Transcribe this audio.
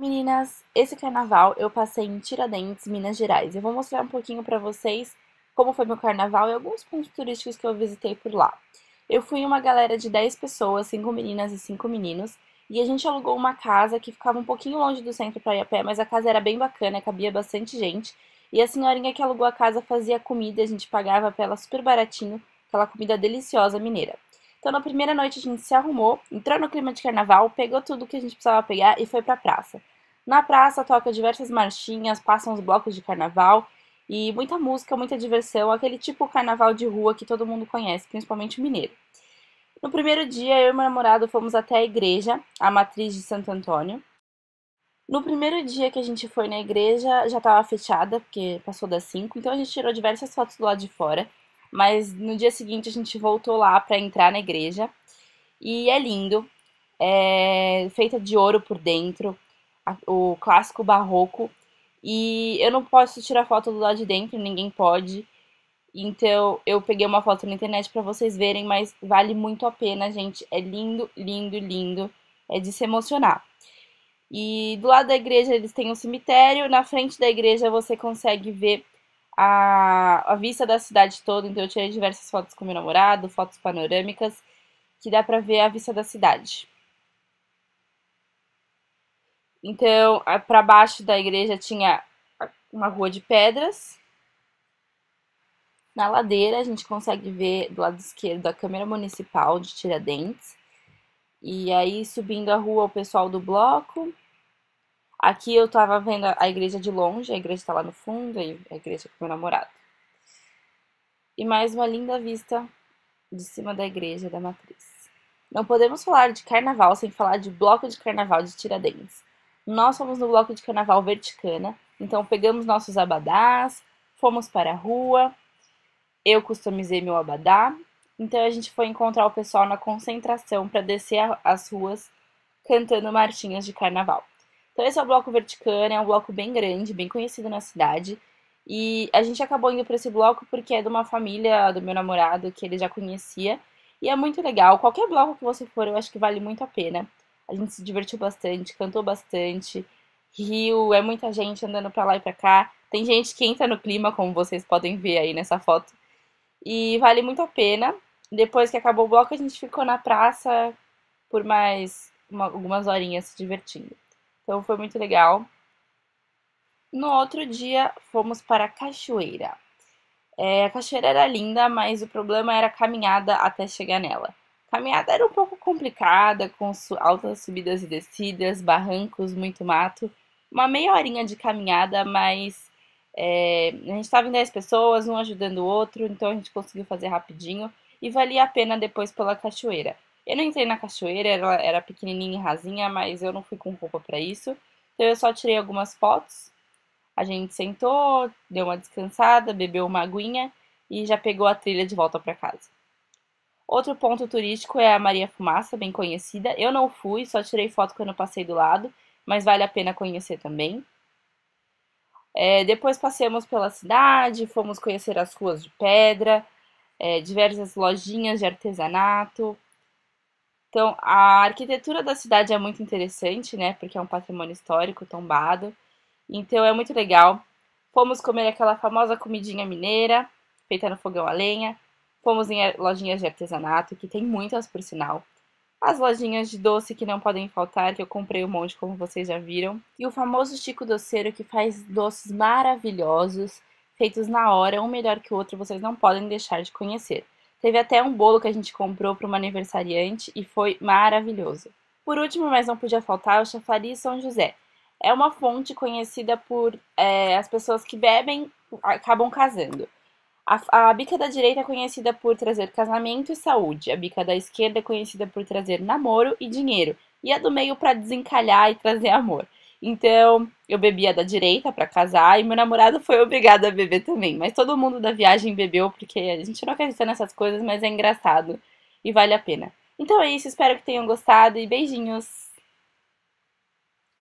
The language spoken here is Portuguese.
Meninas, esse carnaval eu passei em Tiradentes, Minas Gerais. Eu vou mostrar um pouquinho pra vocês como foi meu carnaval e alguns pontos turísticos que eu visitei por lá. Eu fui em uma galera de 10 pessoas, 5 meninas e 5 meninos, e a gente alugou uma casa que ficava um pouquinho longe do centro para ir a pé, mas a casa era bem bacana, cabia bastante gente. E a senhorinha que alugou a casa fazia comida, a gente pagava pra ela super baratinho, aquela comida deliciosa mineira. Então, na primeira noite a gente se arrumou, entrou no clima de carnaval, pegou tudo que a gente precisava pegar e foi pra praça. Na praça toca diversas marchinhas, passam os blocos de carnaval e muita música, muita diversão, aquele tipo carnaval de rua que todo mundo conhece, principalmente o mineiro. No primeiro dia, eu e meu namorado fomos até a igreja, a matriz de Santo Antônio. No primeiro dia que a gente foi na igreja, já estava fechada, porque passou das 5, então a gente tirou diversas fotos do lado de fora. Mas no dia seguinte a gente voltou lá para entrar na igreja. E é lindo, é feita de ouro por dentro, o clássico barroco. E eu não posso tirar foto do lado de dentro, ninguém pode. Então eu peguei uma foto na internet para vocês verem, mas vale muito a pena, gente. É lindo, lindo, lindo. É de se emocionar. E do lado da igreja eles têm um cemitério, na frente da igreja você consegue ver a vista da cidade toda. Então eu tirei diversas fotos com meu namorado, fotos panorâmicas, que dá pra ver a vista da cidade. Então, para baixo da igreja tinha uma rua de pedras. Na ladeira a gente consegue ver do lado esquerdo a Câmara Municipal de Tiradentes. E aí subindo a rua o pessoal do bloco. Aqui eu tava vendo a igreja de longe, a igreja tá lá no fundo, a igreja com meu namorado. E mais uma linda vista de cima da igreja da matriz. Não podemos falar de carnaval sem falar de bloco de carnaval de Tiradentes. Nós fomos no bloco de carnaval Verticana, então pegamos nossos abadás, fomos para a rua, eu customizei meu abadá, então a gente foi encontrar o pessoal na concentração para descer as ruas cantando marchinhas de carnaval. Então esse é o bloco Verticana, é um bloco bem grande, bem conhecido na cidade. E a gente acabou indo para esse bloco porque é de uma família do meu namorado que ele já conhecia. E é muito legal. Qualquer bloco que você for, eu acho que vale muito a pena. A gente se divertiu bastante, cantou bastante, riu, é muita gente andando pra lá e pra cá. Tem gente que entra no clima, como vocês podem ver aí nessa foto. E vale muito a pena. Depois que acabou o bloco, a gente ficou na praça por mais algumas horinhas se divertindo. Então foi muito legal. No outro dia, fomos para a cachoeira. A cachoeira era linda, mas o problema era a caminhada até chegar nela. A caminhada era um pouco complicada, com altas subidas e descidas, barrancos, muito mato. Uma meia horinha de caminhada, mas a gente estava em 10 pessoas, um ajudando o outro, então a gente conseguiu fazer rapidinho e valia a pena depois pela cachoeira. Eu não entrei na cachoeira, ela era pequenininha e rasinha, mas eu não fui com roupa para isso. Então eu só tirei algumas fotos. A gente sentou, deu uma descansada, bebeu uma aguinha e já pegou a trilha de volta para casa. Outro ponto turístico é a Maria Fumaça, bem conhecida. Eu não fui, só tirei foto quando eu passei do lado, mas vale a pena conhecer também. Depois passeamos pela cidade, fomos conhecer as ruas de pedra, diversas lojinhas de artesanato. Então, a arquitetura da cidade é muito interessante, né? Porque é um patrimônio histórico tombado. Então, é muito legal. Fomos comer aquela famosa comidinha mineira, feita no fogão a lenha. Fomos em lojinhas de artesanato, que tem muitas por sinal. As lojinhas de doce que não podem faltar, que eu comprei um monte, como vocês já viram. E o famoso Chico Doceiro, que faz doces maravilhosos, feitos na hora, um melhor que o outro, vocês não podem deixar de conhecer. Teve até um bolo que a gente comprou para uma aniversariante e foi maravilhoso. Por último, mas não podia faltar, o Chafariz São José. É uma fonte conhecida por as pessoas que bebem acabam casando. A bica da direita é conhecida por trazer casamento e saúde. A bica da esquerda é conhecida por trazer namoro e dinheiro. E a do meio para desencalhar e trazer amor. Então, eu bebi a da direita para casar e meu namorado foi obrigado a beber também. Mas todo mundo da viagem bebeu porque a gente não acredita nessas coisas, mas é engraçado e vale a pena. Então é isso, espero que tenham gostado e beijinhos!